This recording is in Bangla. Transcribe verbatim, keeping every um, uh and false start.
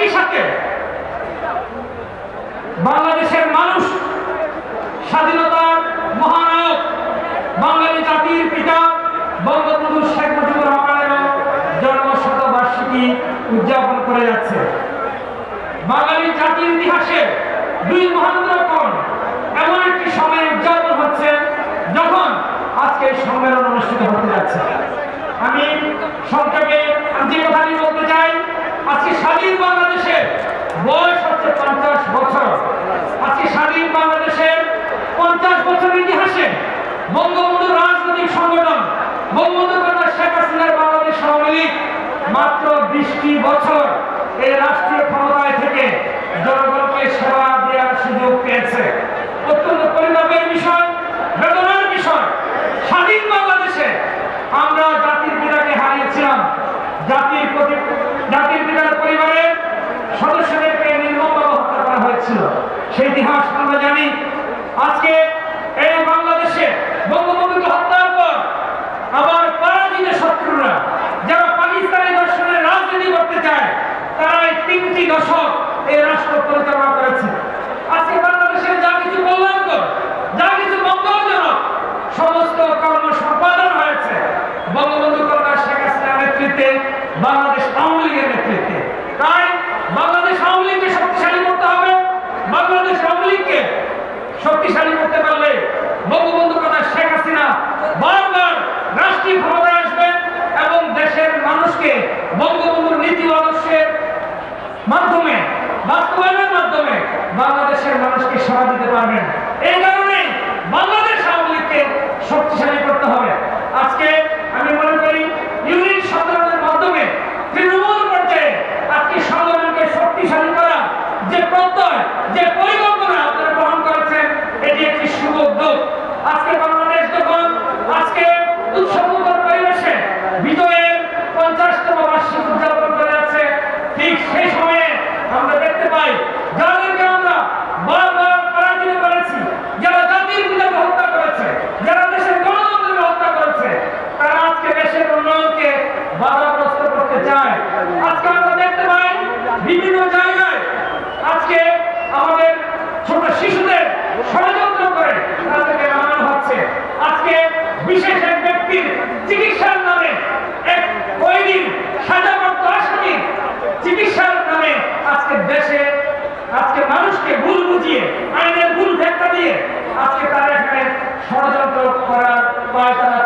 একই সাথে বাংলাদেশের মানুষ স্বাধীনতার মহানায়ক বাঙালি জাতির পিতা বঙ্গবন্ধু শেখ মুজিবুর রহমানের জন্মশতবার্ষিকী উদযাপন করে যাচ্ছে। বাঙালি জাতির ইতিহাসে দুই মহেন্দ্রক্ষণ এমন একটি সময় উদযাপন হচ্ছে যখন আজকে সম্মেলন অনুষ্ঠিত হতে যাচ্ছে। আমি সংক্ষেপে যে কথাটি বলতে চাই, আজকে স্বাধীন বাংলাদেশের বয়স হচ্ছে পঞ্চাশ বছর। আজকে স্বাধীন বাংলাদেশের পঞ্চাশ বছরের ইতিহাসে বঙ্গবন্ধু রাজনৈতিক সংগঠন বঙ্গবন্ধু কন্যা শেখ হাসিনার বাংলাদেশ আওয়ামী লীগ মাত্র বিশটি বছর এই রাষ্ট্রীয় ক্ষমতায় থেকে জনগণকে সেবা দেওয়ার সুযোগ পেয়েছে। অত্যন্ত পরিতাপের বিষয়, বেদনার বিষয়, স্বাধীন বাংলাদেশে আমরা জাতির পিতাকে হারিয়েছিলাম। জাতির প্রতি জাতির পিতার পরিবারের সদস্যদেরকে নির্মমভাবে হত্যা করা হয়েছিল, সেই ইতিহাস আমরা জানি। আজকে এই বাংলাদেশে বঙ্গবন্ধুকে হত্যার পর আবার পরাজিত শত্রুরা যারা পাকিস্তানি দর্শনের রাজনীতি করতে চায়, তারা এই তিনটি দশক এই রাষ্ট্র পরিচালনা করেছে। আজকে বাংলাদেশের যা কিছু কল্যাণকর, যা কিছু মঙ্গলজনক সমস্ত কর্ম সম্পাদন হয়েছে বঙ্গবন্ধু কন্যা শেখ হাসিনার নেতৃত্বে, বাংলাদেশ আওয়ামী লীগের নেতৃত্বে। তাই বাংলাদেশ আওয়ামী লীগকে শক্তিশালী করতে হবে। বাংলাদেশ আওয়ামী লীগকে শক্তিশালী করতে পারলে বঙ্গবন্ধু কন্যা শেখ হাসিনা বারবার রাষ্ট্রীয় ক্ষমতায় আসবেন এবং দেশের মানুষকে বঙ্গবন্ধুর নীতি আদর্শের মাধ্যমে, বাস্তবায়নের মাধ্যমে বাংলাদেশের মানুষকে সেবা দিতে পারবেন। এই কারণে বাংলাদেশ আওয়ামী লীগকে শক্তিশালী করতে হবে। আজকে আমি মনে করি ইউনিট সংগঠনের মাধ্যমে তৃণমূল পর্যায়ে আজকে সংগঠনকে শক্তিশালী করা যে প্রত্যয়, যে পরিকল্পনা আপনারা গ্রহণ করেছেন, এটি একটি শুভ উদ্যোগ। আজকে বাংলাদেশ যখন আজকে উৎসবমুখর পরিবেশে বিজয়ের পঞ্চাশতম বার্ষিকী উদযাপন করে যাচ্ছে, ঠিক সেই সময়ে আমরা দেখতে পাই যাদেরকে আমরা বারবার পরাজিত করেছি, যারা জাতির পিতাকে হত্যা করেছে, যারা দেশের গণতন্ত্রকে হত্যা করেছে, তারা আজকে দেশের উন্নয়নকে বাধাগ্রস্ত করতে চায়। আজকে আমরা দেখতে পাই বিভিন্ন জায়গায় আজকে আমাদের ছোট শিশুদের ষড়যন্ত্র করে তাদেরকে নামানো হচ্ছে। আজকে বিশেষ এক ব্যক্তির চিকিৎসার নামে, এক কয়েদির সাজাপ্রাপ্ত আসামির চিকিৎসার নামে আজকে দেশে আজকে মানুষকে ভুল বুঝিয়ে, আইনের ভুল ব্যাখ্যা দিয়ে আজকে তারা এখানে ষড়যন্ত্র করার পায় তারা